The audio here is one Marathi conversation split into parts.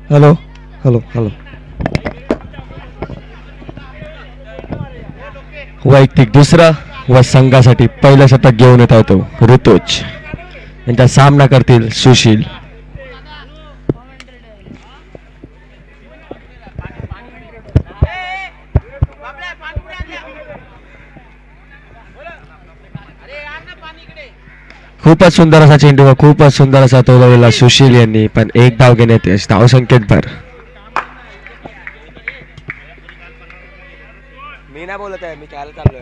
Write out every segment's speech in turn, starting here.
Hello hello hello. वैयक्तिक दुसरा व संघासाठी पहिलं शतक घेऊन येत होतो ऋतुज. यांचा सामना करतील सुशील. खूपच सुंदर असा चेंडू व खूपच सुंदर असा तोलवलेला सुशील यांनी, पण एक धाव घेण्यात यश. धावसंख्येत भर. मी नाही बोलत आहे, मी खेळायला चाललोय.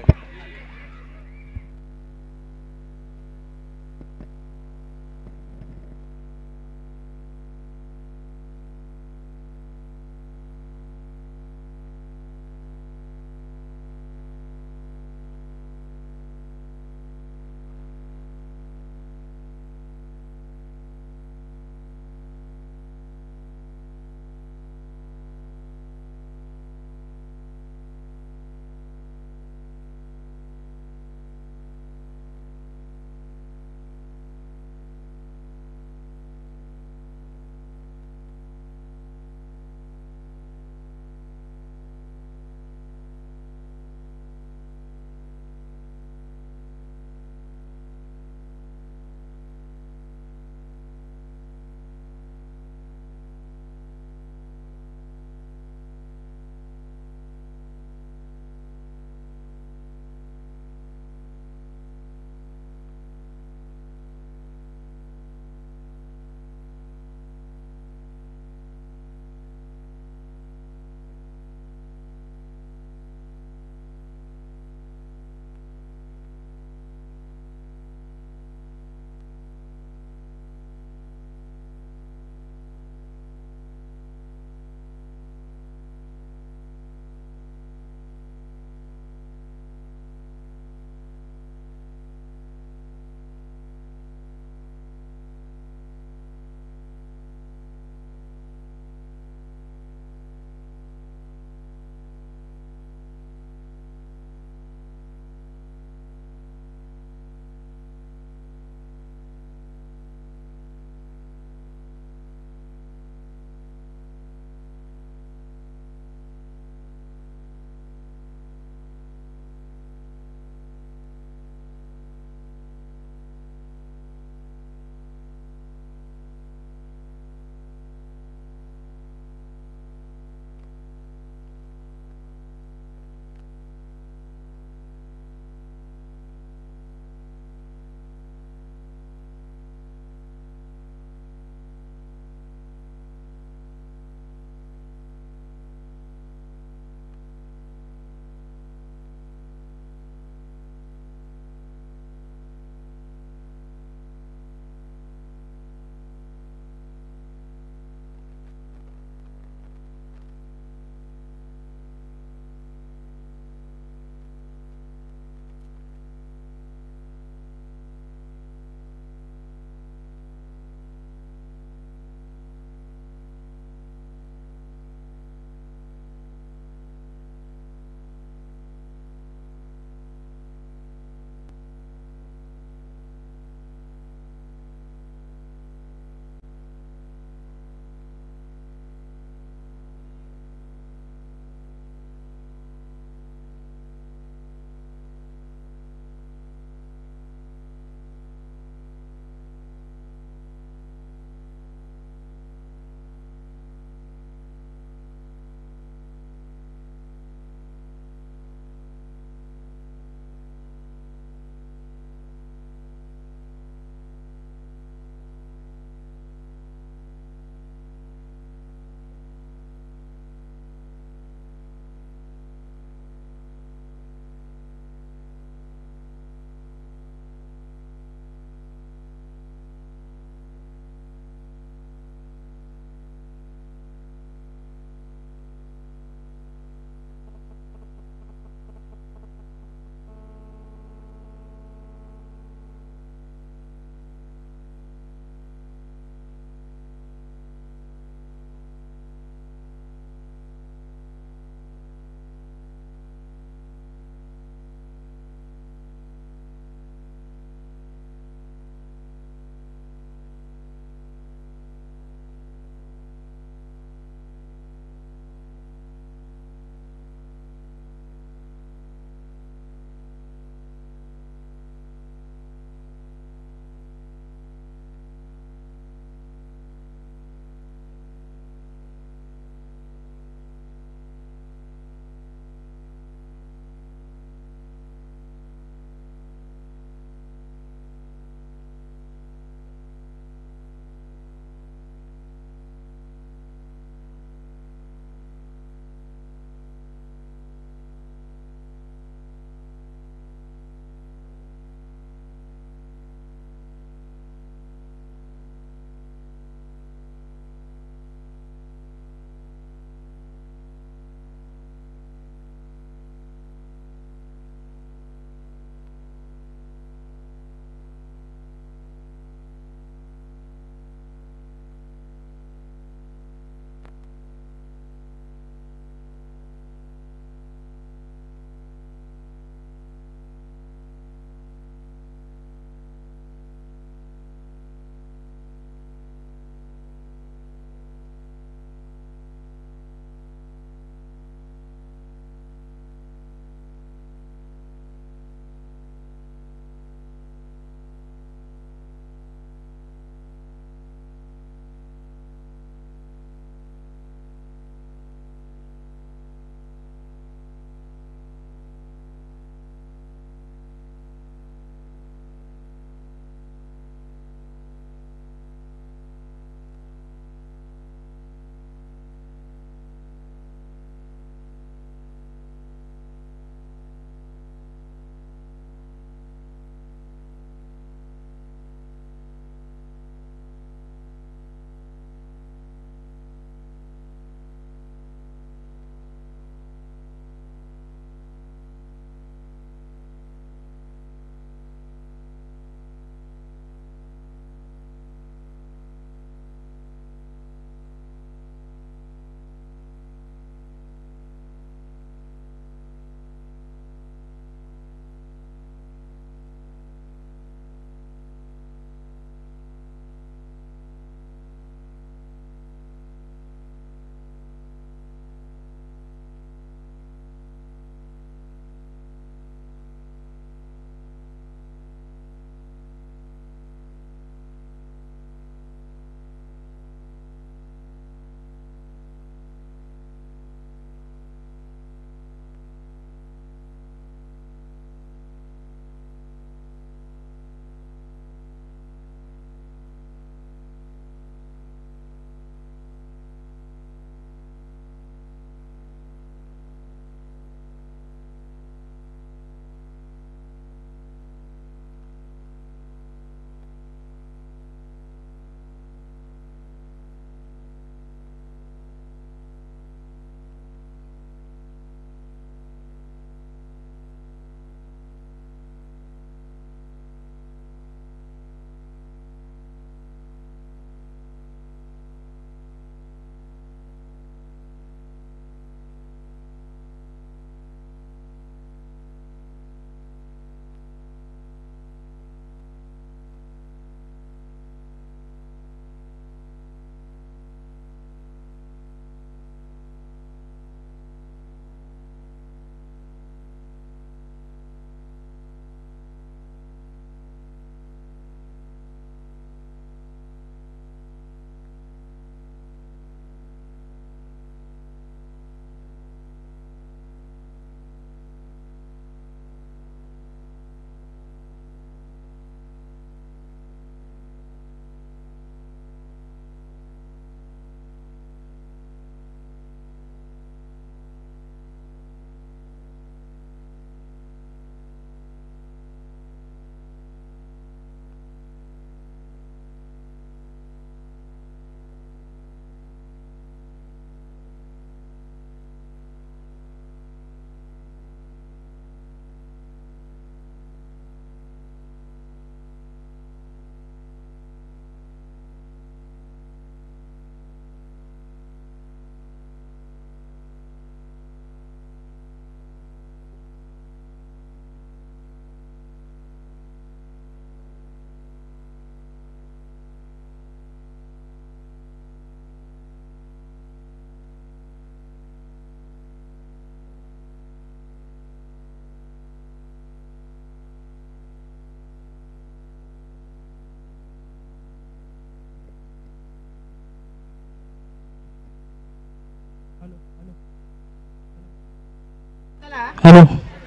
हॅलो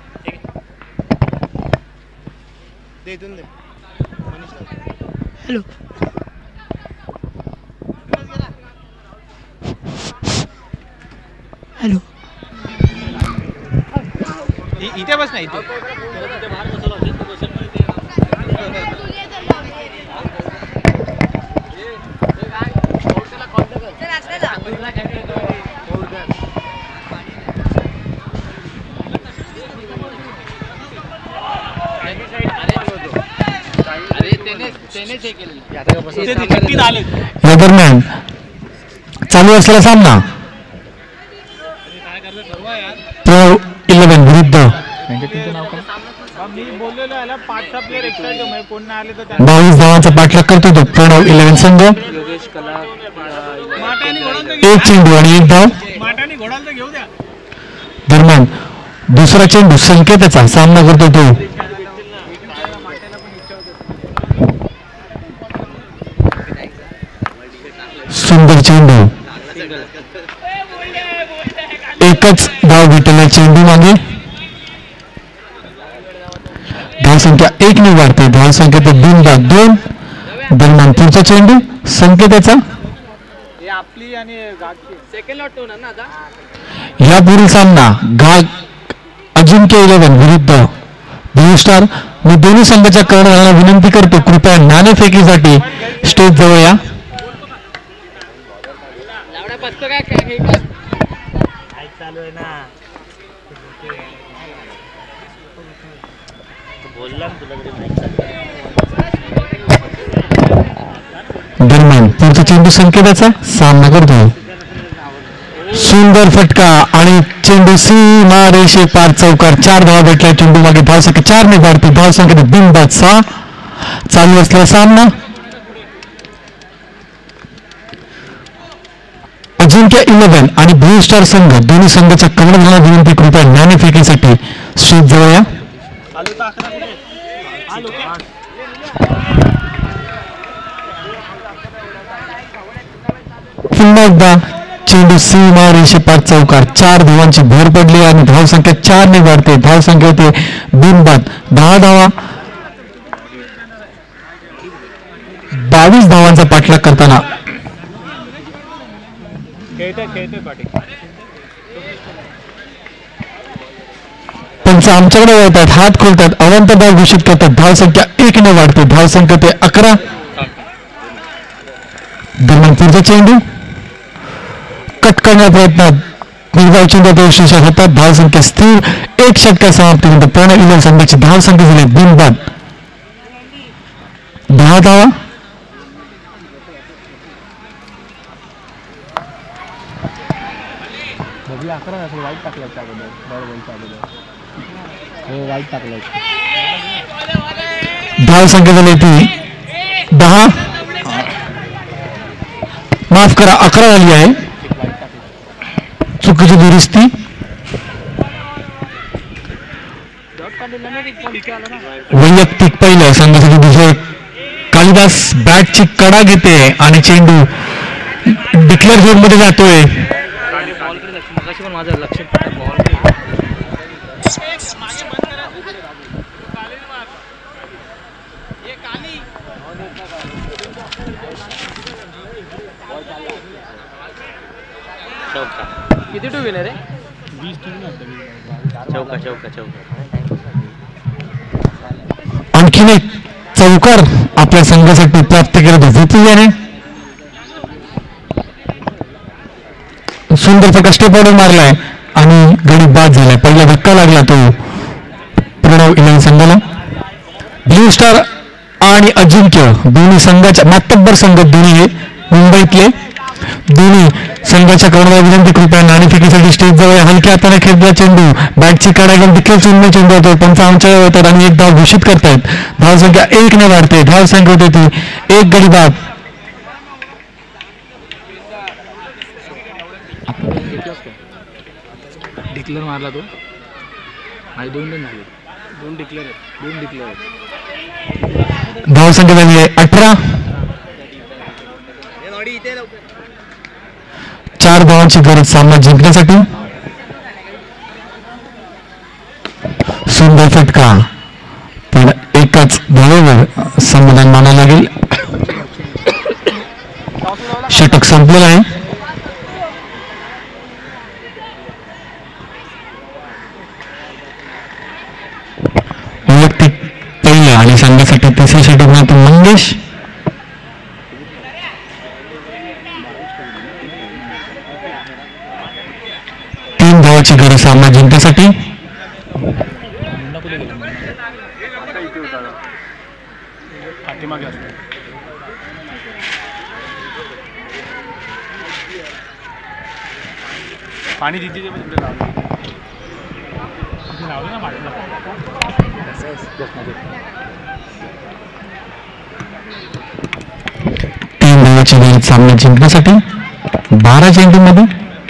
हॅलो हॅलो इथे बस ना इथे या दरम्यान चालू असलेला सामना प्रो 11 विरुद्ध 22 धावांचा पाठलाग करतो तो प्रणव 11 संघ. एक चेंडू आणि एक धाव. दरम्यान दुसरा चेंडू संकेताचा सामना करतो तो सुंदर चेंडू. एकच धाव भेटलेला चेंडू मागे. धावसंख्या 1 ने वाढते. धावसंख्या 2 दरम्यान पुढचा चेंडू संकेताचा. यापुढील सामना घाग अजिंक्य 11 विरुद्ध ब्लू स्टार. मी दोन्ही संघाच्या कर्णधाराला विनंती करतो कृपया नाणेफेकीसाठी स्टेज जवळ या. दरम्यान पुढचा चेंडू संकेताचा सामना करतो. सुंदर फटका आणि चेंडू सीमा रेषे पार चौकार. 4 धावा भेटल्या चेंडू मागे. धावसंख्या 4 ने वाढते. धावसंख्या बिनबाद 6. चालू असलेला सामना अजिंक्य 11 आणि ब्लू स्टार संघ दोन्ही संघाच्या कर्णधाराला विनंती कृपया नाणेफेकीसाठी स्टेज जवळ या. पुन्हा एकदा चेंडू सीमा रेषे पार चौकार. 4 धावांची भर पडली आणि धावसंख्या 4 ने वाढते. धावसंख्या होते बिनबाद 10 धावा. 22 धावांचा पाठलाग करताना पंच आमच्याकडे वळतात. हात खोलतात. अनंत धाव घोषित करतात. धावसंख्या 1 ने वाढते. धावसंख्या ते 11. दरम्यान पुढचा चेंडू कट करण्याचा प्रयत्न निर्धाव चेंडू शीर्षक होतात. धावसंख्या स्थिर. 1 षटका समाप्तीनंतर प्रणव 11 संघाची धावसंख्या झाली बिनबाद 10 धावा. धावसंख्या झाली ती 10. माफ करा 11 झाली आहे. चुकीची दुरुस्ती. वैयक्तिक पहिलं संघासाठी दुसरे कालिदास बॅटची कडा घेते आणि चेंडू डिक्लेअर झोन मध्ये जातोय. किती टू विनर आहे? 20 चौका. आणखीन एक चौकार आपल्या संघासाठी प्राप्त केला तो विपुल्याने. सुंदर प्रकार स्टेप ऑर्डर मारलाय आणि गडी बाद झालाय. पहिला धक्का लागला तो प्रणव 11 संघाला. ब्लू स्टार आणि अजिंक्य दोन्ही संघाच्या मातब्बर संघ दोन्ही हे मुंबईतले. दोन्ही संघाच्या कर्णधार विनंती कृपया नाणेफेकीसाठी स्टेज जवळ. हलक्या हाताने खेळलेला चेंडू बॅटची काढा घेऊन देखील शून्य चेंडू होतो. पंच आमच्याकडे होतात आणि एक धाव घोषित करतायत. धावसंख्या 1 ने वाढते. धावसंख्या होते ती 1 गडी बाद. डिक्लेअर मारला तो आणि 2 रन झाले. 2 डिक्लेअर. धावसंख्या झाली आहे 18. 4 धावांची गरज सामना जिंकण्यासाठी. सुंदर फटका, पण एकाच धावेवर समाधान मानावं लागेल. षटक संपलेलं आहे. वैयक्तिक पहिलं आणि संघासाठी तिसरं षटक मात्र मंगेश. तीन धावाची गरज सामना जिंकण्यासाठी. पाठीमागे असतो. पाणी तिथे जे म्हणजे लावलं ना पाठीला. तीन धावाची गरज सामना जिंकण्यासाठी. 12 चेंडूमध्ये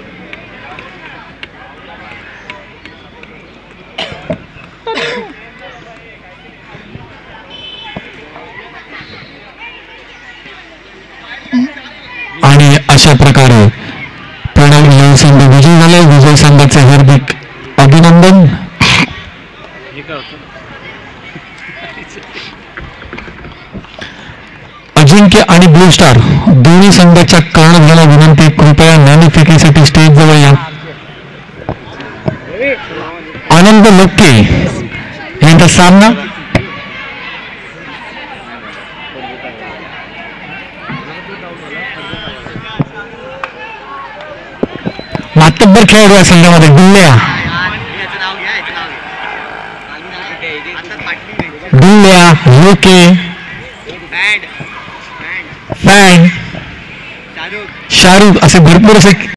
आणि अशा प्रकारे प्रणव इलेव्हन संघ विजयी झाले. विजय संघाचे हार्दिक अभिनंदन. हे काय होतं. अजिंक्य आणि ब्लू स्टार दोन्ही संघाच्या कर्णधाराला विनंती, कृपया नाणेफेकीसाठी स्टेज जवळ या. आनंद लोके यांचा सामना. मातब्बर खेळाडू या संघामध्ये गुल्ल्या लोके फॅन शाहरुख असे भरपूर असे